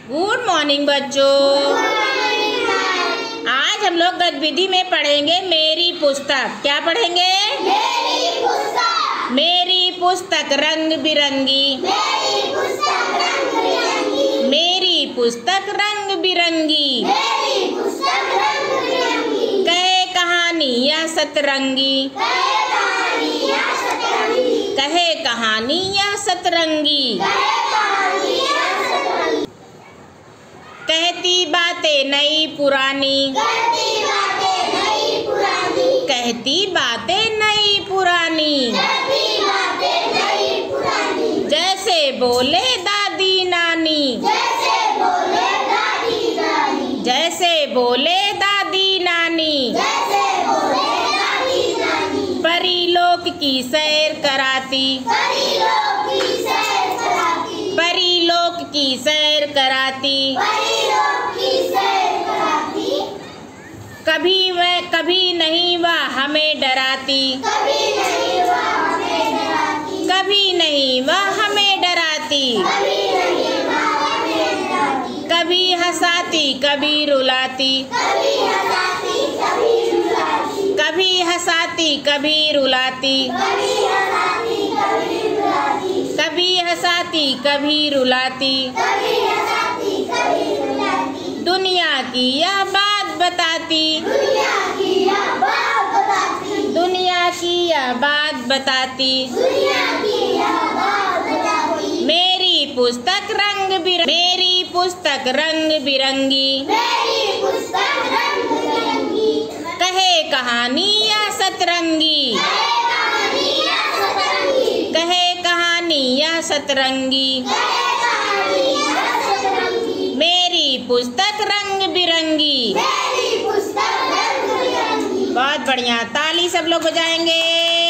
Good morning बच्चों। आज हम लोग गतिविधि में पढ़ेंगे मेरी पुस्तक। क्या पढ़ेंगे? मेरी पुस्तक। मेरी पुस्तक रंग बिरंगी। मेरी पुस्तक रंग बिरंगी। मेरी पुस्तक रंग बिरंगी। मेरी पुस्तक रंग बिरंगी। कहे कहानियाँ सतरंगी। कहे कहानियाँ सतरंगी। कहे कहानियाँ सतरंगी। कहे कहानियाँ सतरंगी। कहती बातें नई पुरानी। कहती बातें नई पुरानी। कहती बातें नई पुरानी। कहती बातें नई पुरानी। जैसे बोले दादी नानी। जैसे बोले दादी नानी। जैसे बोले दादी नानी। जैसे बोले दादी नानी। परीलोक की सैर कराती। परीलोक की सैर कराती। परीलोक की सैर कराती। परीलोक की सैर कराती। कभी नहीं वह हमें डराती। कभी नहीं वह हमें डराती। कभी नहीं वह हमें डराती। कभी नहीं वह हमें डराती। कभी हंसाती कभी रुलाती। कभी हंसाती कभी रुलाती। कभी हंसाती कभी रुलाती। कभी हंसाती कभी रुलाती। कभी हंसाती कभी रुलाती। कभी हंसाती कभी रुलाती। दुनिया की यह बात बताती। दुनिया की यह बात बताती। दुनिया की यह बात बताती। दुनिया की यह बात बताती। मेरी पुस्तक रंग बिरंगी। मेरी पुस्तक रंग बिरंगी। मेरी पुस्तक रंग बिरंगी। कहे कहानियाँ सतरंगी। कहे कहानियाँ सतरंगी। कहे कहानियाँ सतरंगी। कहे कहानियाँ सतरंगी। मेरी पुस्तक रंग बिरंगी। मेरी पुस्तक रंग बिरंगी। बहुत बढ़िया, ताली सब लोग बजाएंगे।